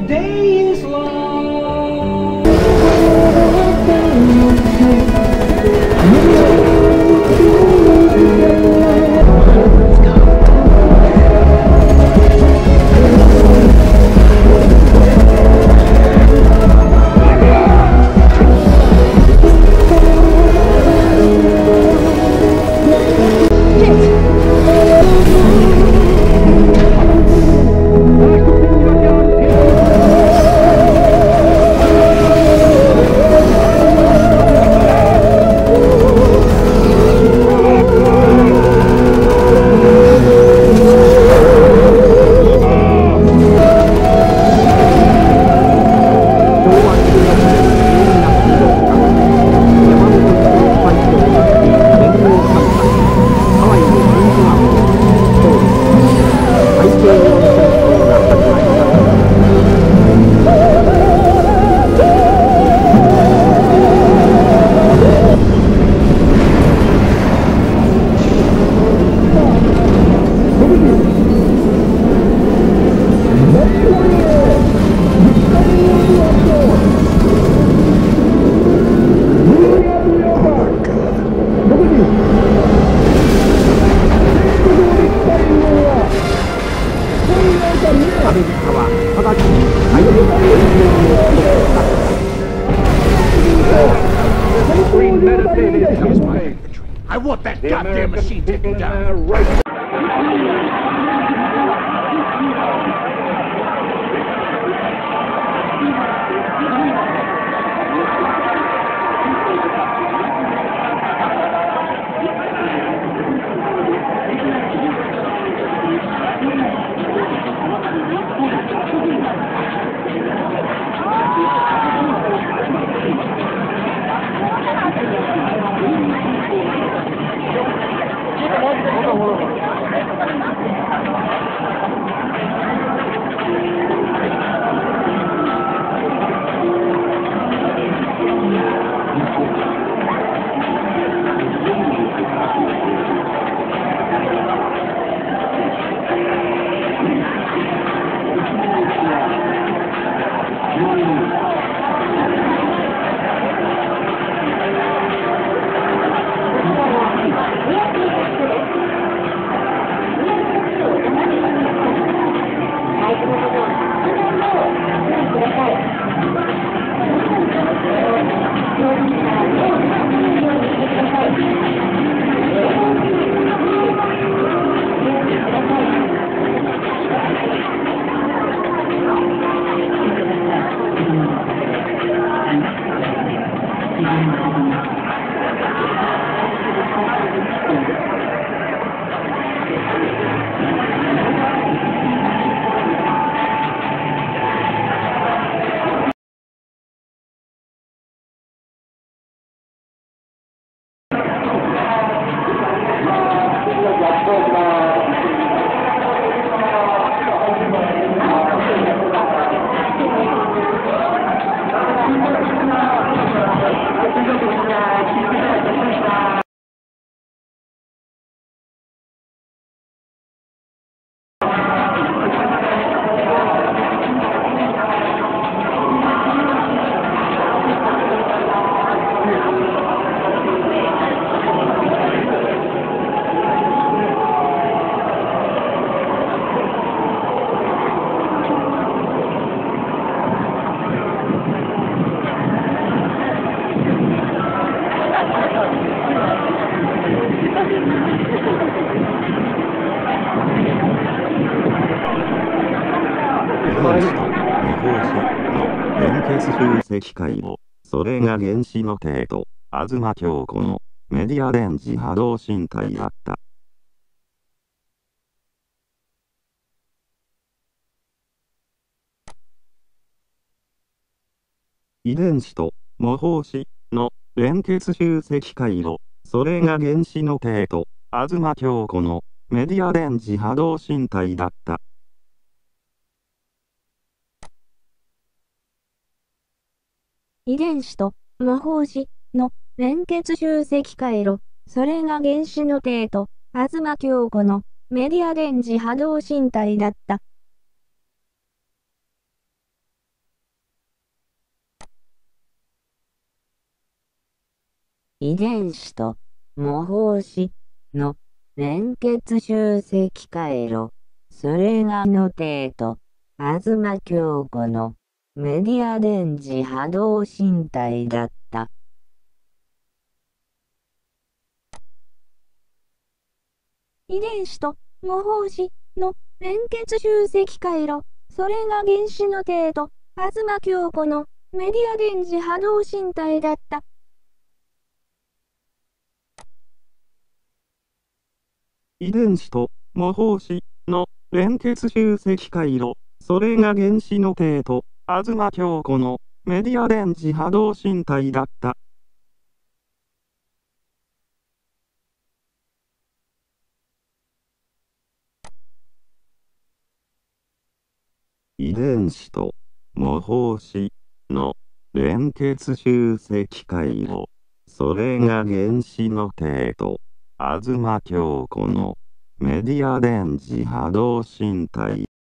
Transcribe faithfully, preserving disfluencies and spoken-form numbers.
day is long. I want that goddamn machine taken down. 連結集積回路、それが原子の帝都、東京子のメディアレンジ波動身体だった。遺伝子と模倣子の連結集積回路、それが原子の帝都、東京子のメディアレンジ波動身体だった。 遺伝子と模倣子の連結集積回路、それが原子の帝都、東京子のメディア電磁波動身体だった。 遺伝子と模倣子の連結集積回路、それがの程度、東京子のメディア電磁波動身体だった。遺伝子と模倣子の連結集積回路、それが原子の程度、東京子のメディア電磁波動身体だった。 遺伝子と模倣子の連結集積回路、それが原子の程度、東京子のメディア電磁波動身体だった。遺伝子と模倣子の連結集積回路、それが原子の程度、東京子のメディア電磁波動身体